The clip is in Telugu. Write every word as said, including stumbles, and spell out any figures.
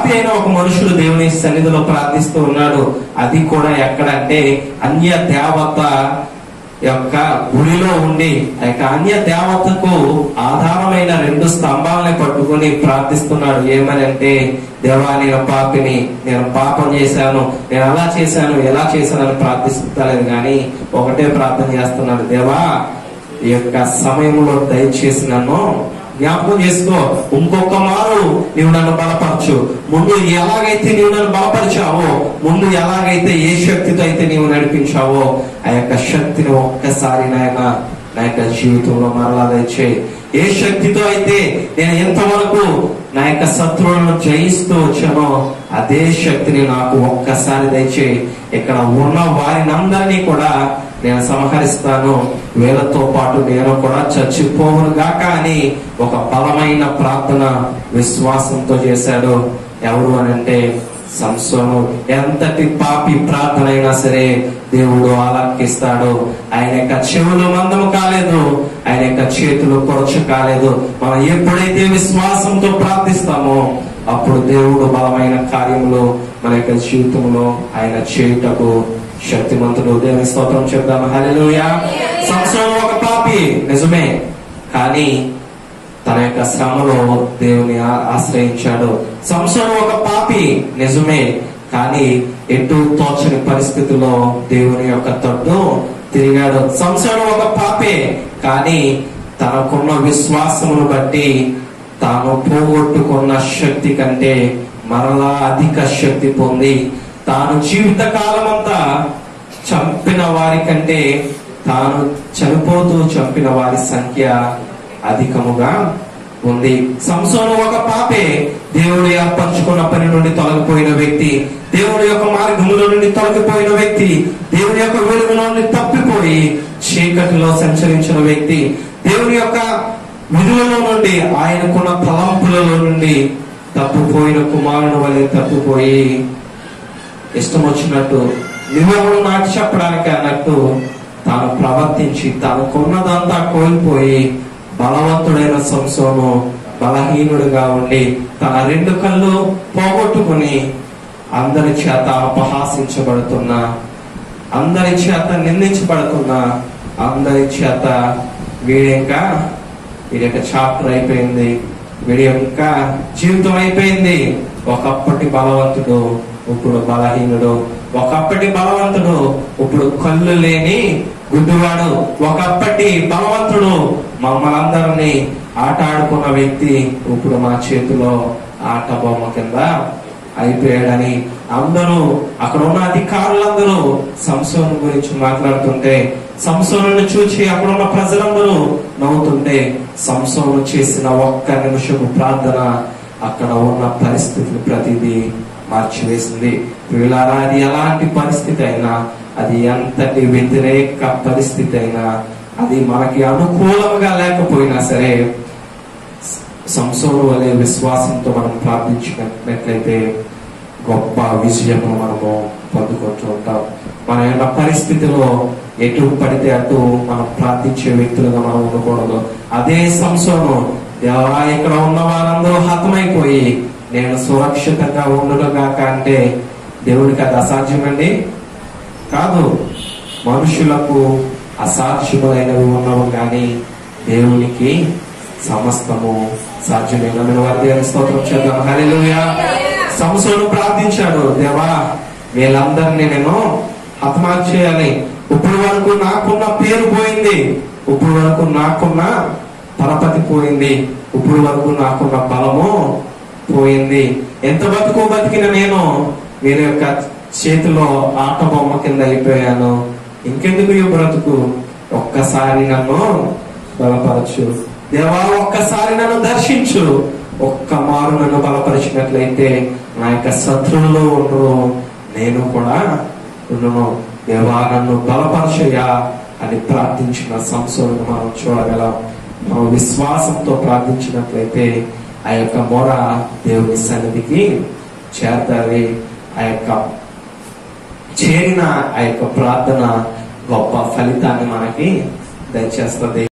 పాపి అయిన ఒక మనుషుడు దేవుని సన్నిధిలో ప్రార్థిస్తూ ఉన్నాడు. అది కూడా ఎక్కడంటే అన్య దేవత యొక్క గుడిలో ఉండి ఆ యొక్క అన్య దేవతకు ఆధారమైన రెండు స్తంభాలని పట్టుకుని ప్రార్థిస్తున్నాడు. ఏమని అంటే, దేవా నేను పాపిని, నేను పాపం చేశాను, నేను అలా చేశాను ఎలా చేశాను అని ప్రార్థిస్తలేదు కానీ ఒకటే ప్రార్థన చేస్తున్నాడు, దేవా ఈ యొక్క సమయంలో దయచేసి నన్ను జ్ఞాపకం చేసుకో, ఇంకొక మారు నీవు నన్ను బలపరచు. ముందు ఎలాగైతే నీవు నన్ను బలపరిచావో, ముందు ఎలాగైతే ఏ శక్తితో అయితే నీవు నడిపించావో ఆ యొక్క శక్తిని ఒక్కసారి నాయన నా యొక్క జీవితంలో మరలా దయచేయి. ఏ శక్తితో అయితే నేను ఎంతవరకు నా యొక్క శత్రువులను జయిస్తూ వచ్చానో అదే శక్తిని నాకు ఒక్కసారి దయచేయి. ఇక్కడ ఉన్న వారిని అందరినీ కూడా నేను సంహరిస్తాను, వీళ్ళతో పాటు నేను కూడా చచ్చిపోవును గాక అని ఒక బలమైన ప్రార్థన విశ్వాసంతో చేశాడు. ఎవరు అని అంటే సంసోను. ఎంతటి పాపి ప్రార్థన అయినా సరే దేవుడు ఆలకిస్తాడు. ఆయన యొక్క చెవులు మందము కాలేదు, ఆయన యొక్క చేతులు కొరచు కాలేదు. మనం ఎప్పుడైతే విశ్వాసంతో ప్రార్థిస్తామో అప్పుడు దేవుడు బలమైన కార్యములు మన యొక్క జీవితంలో ఆయన చేయుటకు శక్తిమంతుడు. దేవుని స్తోత్రం చెప్తాము. హల్లెలూయా. సంసోను ఒక పాపి నిజమే, కానీ తన యొక్క శ్రమలో దేవుని ఆశ్రయించాడు. సంసోను ఒక పాపి నిజమే, కానీ ఎటు తోచని పరిస్థితిలో దేవుని యొక్క తట్టు తిరిగాడు. సంసోను ఒక పాపే, కానీ తనకున్న విశ్వాసమును బట్టి తాను పోగొట్టుకున్న శక్తి కంటే మరలా అధిక శక్తి పొంది తాను జీవిత కాలం అంతా చంపిన వారి కంటే తాను చనిపోతూ చంపిన వారి సంఖ్య అధికముగా ఉంది. సంసోను ఒక పాపే, దేవుడు ఏర్పరచుకున్న పని నుండి తొలగిపోయిన వ్యక్తి, దేవుడి యొక్క మార్గముల నుండి తొలగిపోయిన వ్యక్తి, దేవుని యొక్క వెలుగుల నుండి తప్పిపోయి చీకటిలో సంచరించిన వ్యక్తి, దేవుని యొక్క విధులలో నుండి ఆయనకున్న తలంపులలో నుండి తప్పిపోయిన కుమారుని వలె తప్పిపోయి ఇష్టం వచ్చినట్టు నువ్వెవడు నాకు చెప్పడానికి అన్నట్టు తాను ప్రవర్తించి తనకున్నదంతా కోల్పోయి బలవంతుడైన సంసోను బలహీనుడిగా ఉండి తన రెండు కళ్ళు పోగొట్టుకుని అందరి చేత అపహాసించబడుతున్నా, అందరి చేత నిందించబడుతున్నా, అందరి చేత వీడింకా వీడి యొక్క చాప్టర్ అయిపోయింది, వీడి యొక్క జీవితం అయిపోయింది. ఒకప్పటి బలవంతుడు ఇప్పుడు బలహీనుడు, ఒకప్పటి బలవంతుడు ఇప్పుడు కళ్ళు లేని గుడ్డివాడు, ఒకప్పటి బలవంతుడు మమ్మల్ని అందరినీ ఆట ఆడుకున్న వ్యక్తి ఇప్పుడు మా చేతిలో ఆట బొమ్మ కింద అయిపోయాడని అందరూ అక్కడ ఉన్న అధికారులందరూ సంసోను గురించి మాట్లాడుతుంటే, సంసోను చూసి అక్కడ ఉన్న ప్రజలందరూ నవ్వుతుంటే, సంసోను చేసిన ఒక్క నిమిషము ప్రార్థన అక్కడ ఉన్న పరిస్థితులు ప్రతిదీ మార్చివేసింది. వీళ్ళారా అది ఎలాంటి పరిస్థితి అయినా, అది ఎంతటి వ్యతిరేక పరిస్థితి అయినా, అది మనకి అనుకూలంగా లేకపోయినా సరే సంసోను వలె విశ్వాసంతో మనం ప్రార్థించినట్లయితే గొప్ప విజయము మనము పొందుకుంటూ ఉంటాం. మన యొక్క పరిస్థితిలో ఎటు పడితే అటు మనం ప్రార్థించే వ్యక్తులుగా మనం ఉండకూడదు. అదే సంసోను, దేవా ఇక్కడ ఉన్న వారందరూ హతమైపోయి నేను సురక్షితంగా ఉండుగాక అంటే దేవుడికి అది అసాధ్యమండి కాదు. మనుషులకు అసాధ్యములైనవి ఉన్నవి కానీ దేవునికి సమస్తము సాధ్యమైన దేవుని స్తోత్రం చేద్దాం. హల్లెలూయా. సంసోను ప్రార్థించాడు, దేవా వీళ్ళందరినీ నేను హతమార్చేయాలి చేయాలి. ఇప్పుడు వరకు నాకున్న పేరు పోయింది, ఇప్పుడు వరకు నాకున్న పరపతి పోయింది, ఇప్పుడు వరకు నాకున్న బలము పోయింది. ఎంత బతుకు బతికిన నేను వీరి యొక్క చేతిలో ఆట బొమ్మ కింద అయిపోయాను. ఇంకెందుకు ఈ బ్రతుకు? ఒక్కసారి నన్ను బలపరచు దేవా, ఒక్కసారి నన్ను దర్శించు. ఒక్క మారు నన్ను బలపరిచినట్లయితే నా యొక్క శత్రువులో ఉండరు, నేను కూడా ఉండను. దేవా నన్ను బలపరచయ్యా అని ప్రార్థించిన సంసోను మనం చూడగలం. మనం విశ్వాసంతో ప్రార్థించినట్లయితే ఆ యొక్క మొర దేవుని సన్నిధికి చేరుతుంది. ఆ యొక్క చేరిన ఆ యొక్క ప్రార్థన గొప్ప ఫలితాన్ని మనకి దయచేస్తుంది.